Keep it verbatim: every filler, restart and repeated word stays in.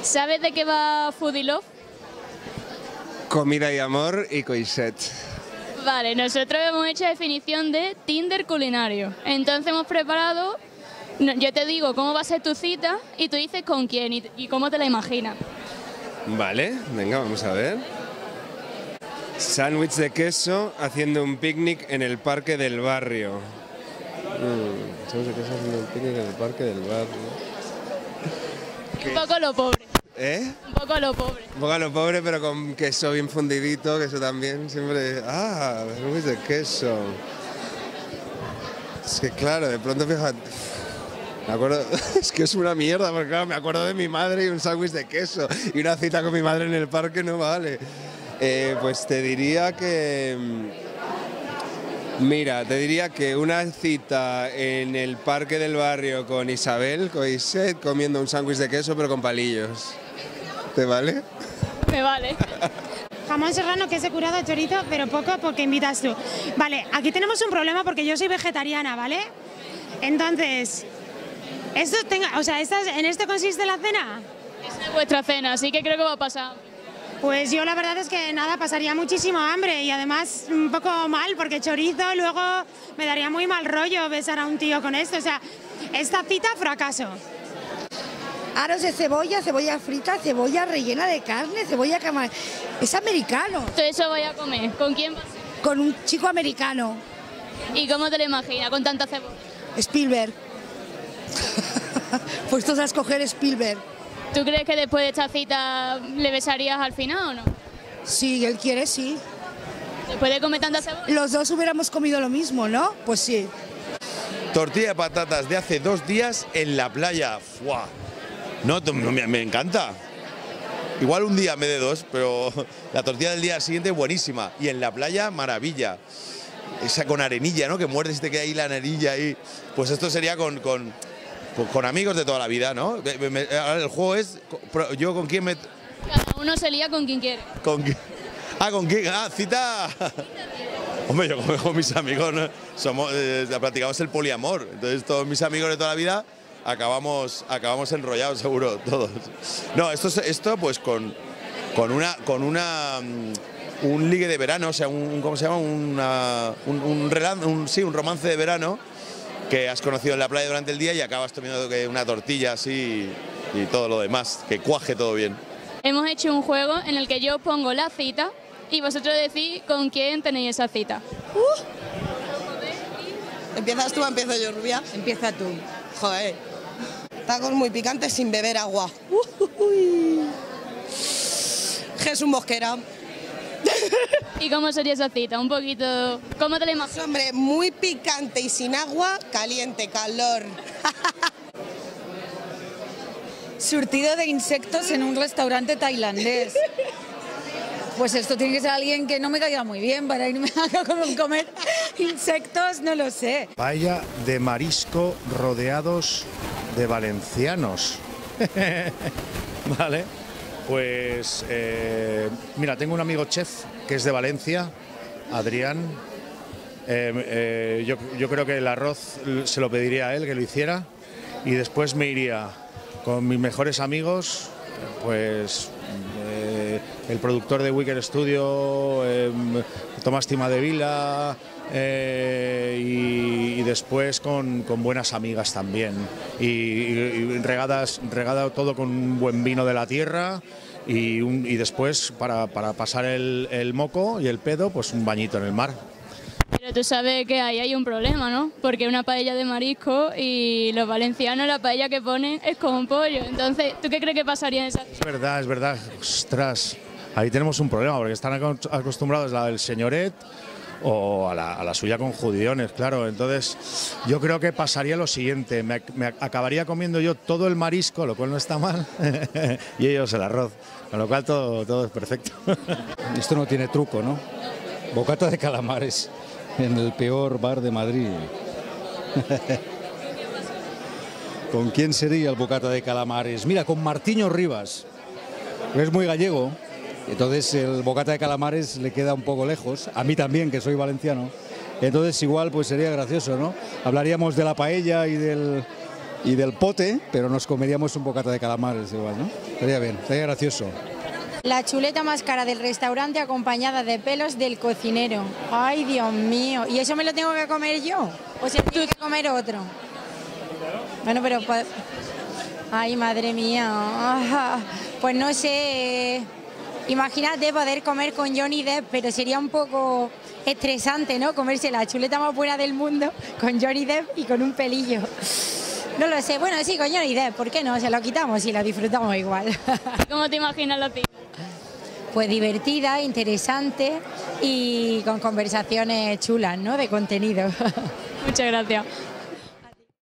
¿Sabes de qué va Foodie Love? Comida y amor y coixet. Vale, nosotros hemos hecho definición de Tinder culinario. Entonces hemos preparado, no, yo te digo cómo va a ser tu cita y tú dices con quién y, y cómo te la imaginas. Vale, venga, vamos a ver. Sándwich de queso haciendo un picnic en el parque del barrio. Mm, sándwich de queso haciendo un picnic en el parque del barrio. Un poco lo pobre. ¿Eh? Un poco a lo pobre. Un poco a lo pobre, pero con queso bien fundidito, que eso también siempre... Ah, sándwich de queso. Es que claro, de pronto fíjate... Me acuerdo... Es que es una mierda, porque claro, me acuerdo de mi madre y un sándwich de queso. Y una cita con mi madre en el parque no vale. Eh, pues te diría que... Mira, te diría que una cita en el parque del barrio con Isabel Coixet comiendo un sándwich de queso pero con palillos. ¿Te vale? Me vale. Jamón serrano, queso curado, chorizo, pero poco porque invitas tú. Vale, aquí tenemos un problema porque yo soy vegetariana, ¿vale? Entonces, esto tenga, o sea, ¿estas, ¿en esto consiste la cena? Esa es vuestra cena, así que creo que va a pasar. Pues yo la verdad es que nada, pasaría muchísimo hambre y además un poco mal porque chorizo, luego me daría muy mal rollo besar a un tío con esto. O sea, esta cita fracaso. Aros de cebolla, cebolla frita, cebolla rellena de carne, cebolla cama... Es americano. Todo eso voy a comer. ¿Con quién vas? Con un chico americano. ¿Y cómo te lo imaginas? Con tanta cebolla. Spielberg. Puestos a escoger Spielberg. ¿Tú crees que después de esta cita le besarías al final o no? Si él quiere, sí. ¿Después de comer tanta cebolla? Los dos hubiéramos comido lo mismo, ¿no? Pues sí. Tortilla de patatas de hace dos días en la playa. ¡Fua! No, me, me encanta. Igual un día me de dos, pero la tortilla del día siguiente buenísima. Y en la playa, maravilla. Esa con arenilla, ¿no? Que muerdes y te queda ahí la arenilla ahí. Pues esto sería con, con, con, con amigos de toda la vida, ¿no? Me, me, el juego es, yo con quién me... Cada uno se lía con quien quiere. ¿Con quién? Ah, ¿con quién? Ah, cita... Hombre, yo con, con mis amigos, ¿no? Somos, eh, practicamos el poliamor. Entonces todos mis amigos de toda la vida... Acabamos, acabamos enrollados seguro todos. No, esto, esto pues con, con una, con una, un ligue de verano, o sea, un, ¿cómo se llama? Una, un, un, un, sí, un romance de verano que has conocido en la playa durante el día y acabas tomando una tortilla así y, y todo lo demás, que cuaje todo bien. Hemos hecho un juego en el que yo pongo la cita y vosotros decís con quién tenéis esa cita. Uh. ¿Empiezas tú o empiezo yo, Rubia? Empieza tú. Joder. Tacos muy picantes sin beber agua. Uh, uh, uh. Jesús Mosquera. ¿Y cómo sería esa cita? Un poquito... ¿Cómo te la imaginas? Hombre, muy picante y sin agua, caliente, calor. Surtido de insectos en un restaurante tailandés. Pues esto tiene que ser alguien que no me caiga muy bien para irme a comer insectos, no lo sé. Paella de marisco rodeados de valencianos. Vale, pues eh, mira, tengo un amigo chef que es de Valencia, Adrián. Eh, eh, yo, yo creo que el arroz se lo pediría a él que lo hiciera y después me iría con mis mejores amigos, pues eh, el productor de Wicked Studio, eh, Tomás Timadevila, eh, y, y después con, con buenas amigas también y, y, y regadas, regado todo con un buen vino de la tierra y, un, y después para, para pasar el, el moco y el pedo, pues un bañito en el mar. Pero tú sabes que ahí hay un problema, ¿no? Porque una paella de marisco y los valencianos la paella que ponen es con pollo. Entonces, ¿tú qué crees que pasaría en esa cita? Es verdad, es verdad. Ostras, ahí tenemos un problema porque están acostumbrados a la del señoret o a la, a la suya con judiones, claro. Entonces, yo creo que pasaría lo siguiente. Me, me acabaría comiendo yo todo el marisco, lo cual no está mal, y ellos el arroz. Con lo cual todo, todo es perfecto. Esto no tiene truco, ¿no? Bocata de calamares. En el peor bar de Madrid. ¿Con quién sería el bocata de calamares? Mira, con Martiño Rivas. Es muy gallego, entonces el bocata de calamares le queda un poco lejos. A mí también, que soy valenciano. Entonces igual pues sería gracioso, ¿no? Hablaríamos de la paella y del, y del pote, pero nos comeríamos un bocata de calamares igual, ¿no? estaría bien, estaría gracioso. La chuleta más cara del restaurante acompañada de pelos del cocinero. Ay, Dios mío. ¿Y eso me lo tengo que comer yo? ¿O se tiene que comer otro? Bueno, pero... pues- Ay, madre mía. Pues no sé. Imagínate poder comer con Johnny Depp, pero sería un poco estresante, ¿no? Comerse la chuleta más buena del mundo con Johnny Depp y con un pelillo. No lo sé. Bueno, sí, con Johnny Depp, ¿por qué no? Se lo quitamos y la disfrutamos igual. ¿Cómo te imaginas la cita? Pues divertida, interesante y con conversaciones chulas, ¿no? De contenido. Muchas gracias.